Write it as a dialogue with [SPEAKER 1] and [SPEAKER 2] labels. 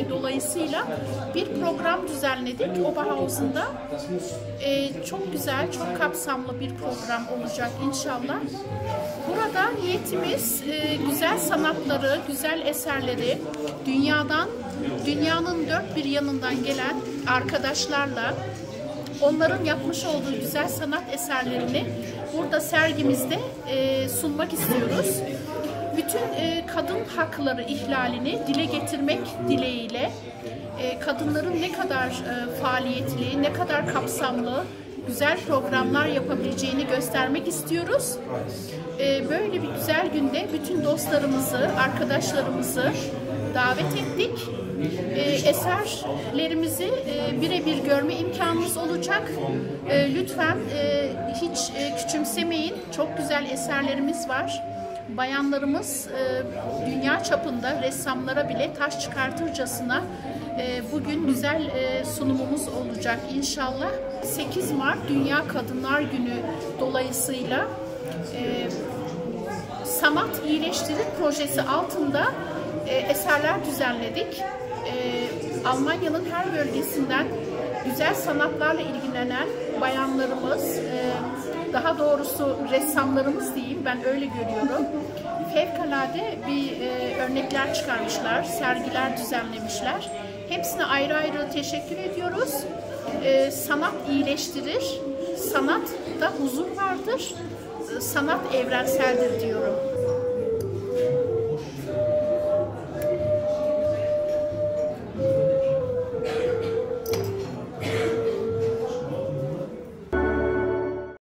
[SPEAKER 1] dolayısıyla bir program düzenledik Oberhausen'da. Çok güzel, çok kapsamlı bir program olacak inşallah. Burada niyetimiz güzel sanatları, güzel eserleri dünyanın dört bir yanından gelen arkadaşlarla onların yapmış olduğu güzel sanat eserlerini burada sergimizde sunmak istiyoruz. Bütün kadın hakları ihlalini dile getirmek dileğiyle kadınların ne kadar faaliyetli, ne kadar kapsamlı, güzel programlar yapabileceğini göstermek istiyoruz. Böyle bir güzel günde bütün dostlarımızı, arkadaşlarımızı davet ettik. Eserlerimizi birebir görme imkanımız olacak. Lütfen hiç küçümsemeyin. Çok güzel eserlerimiz var. Bayanlarımız dünya çapında ressamlara bile taş çıkartırcasına bugün güzel sunumumuz olacak inşallah. 8 Mart Dünya Kadınlar Günü dolayısıyla Sanat İyileştirir projesi altında eserler düzenledik. Almanya'nın her bölgesinden güzel sanatlarla ilgilenen bayanlarımız, daha doğrusu ressamlarımız diyeyim, ben öyle görüyorum. Fevkalade bir örnekler çıkarmışlar, sergiler düzenlemişler. Hepsine ayrı ayrı teşekkür ediyoruz. Sanat iyileştirir, sanatta huzur vardır, sanat evrenseldir diyorum.